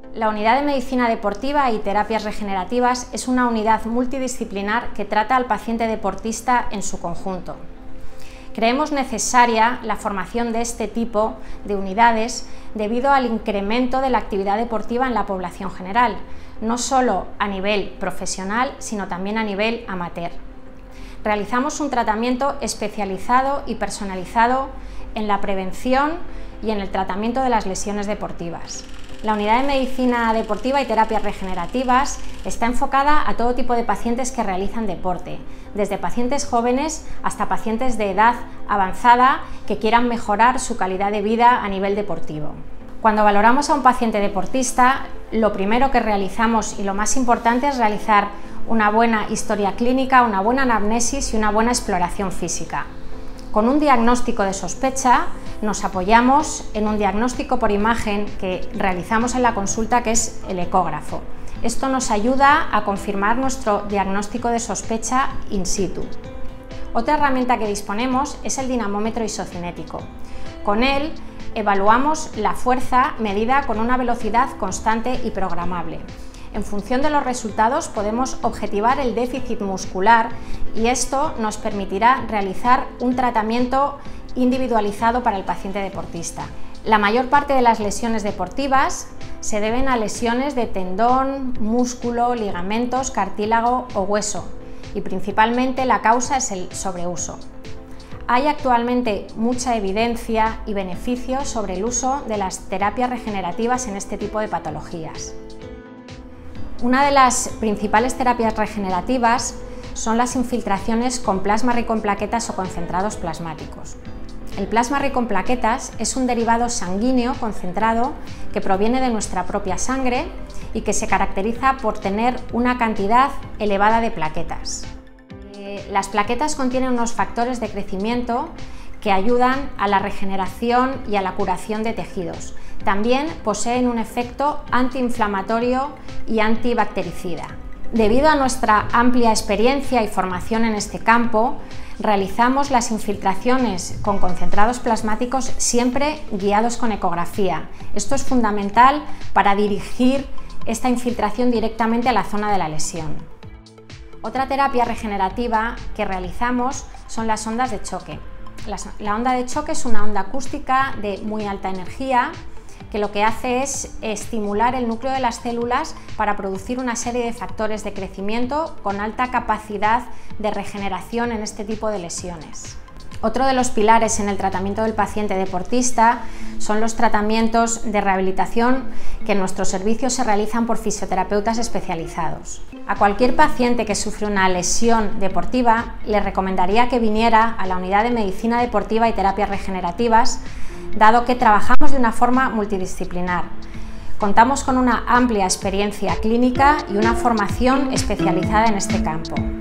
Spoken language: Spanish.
La Unidad de Medicina Deportiva y Terapias Regenerativas es una unidad multidisciplinar que trata al paciente deportista en su conjunto. Creemos necesaria la formación de este tipo de unidades debido al incremento de la actividad deportiva en la población general, no solo a nivel profesional, sino también a nivel amateur. Realizamos un tratamiento especializado y personalizado en la prevención y en el tratamiento de las lesiones deportivas. La Unidad de Medicina Deportiva y Terapias Regenerativas está enfocada a todo tipo de pacientes que realizan deporte, desde pacientes jóvenes hasta pacientes de edad avanzada que quieran mejorar su calidad de vida a nivel deportivo. Cuando valoramos a un paciente deportista, lo primero que realizamos y lo más importante es realizar una buena historia clínica, una buena anamnesis y una buena exploración física. Con un diagnóstico de sospecha nos apoyamos en un diagnóstico por imagen que realizamos en la consulta, que es el ecógrafo. Esto nos ayuda a confirmar nuestro diagnóstico de sospecha in situ. Otra herramienta que disponemos es el dinamómetro isocinético. Con él evaluamos la fuerza medida con una velocidad constante y programable. En función de los resultados podemos objetivar el déficit muscular y esto nos permitirá realizar un tratamiento individualizado para el paciente deportista. La mayor parte de las lesiones deportivas se deben a lesiones de tendón, músculo, ligamentos, cartílago o hueso y principalmente la causa es el sobreuso. Hay actualmente mucha evidencia y beneficios sobre el uso de las terapias regenerativas en este tipo de patologías. Una de las principales terapias regenerativas son las infiltraciones con plasma rico en plaquetas o concentrados plasmáticos. El plasma rico en plaquetas es un derivado sanguíneo concentrado que proviene de nuestra propia sangre y que se caracteriza por tener una cantidad elevada de plaquetas. Las plaquetas contienen unos factores de crecimiento que ayudan a la regeneración y a la curación de tejidos. También poseen un efecto antiinflamatorio y antibactericida. Debido a nuestra amplia experiencia y formación en este campo, realizamos las infiltraciones con concentrados plasmáticos siempre guiados con ecografía. Esto es fundamental para dirigir esta infiltración directamente a la zona de la lesión. Otra terapia regenerativa que realizamos son las ondas de choque. La onda de choque es una onda acústica de muy alta energía que lo que hace es estimular el núcleo de las células para producir una serie de factores de crecimiento con alta capacidad de regeneración en este tipo de lesiones. Otro de los pilares en el tratamiento del paciente deportista son los tratamientos de rehabilitación que en nuestros servicios se realizan por fisioterapeutas especializados. A cualquier paciente que sufre una lesión deportiva le recomendaría que viniera a la Unidad de Medicina Deportiva y Terapias Regenerativas, dado que trabajamos de una forma multidisciplinar. Contamos con una amplia experiencia clínica y una formación especializada en este campo.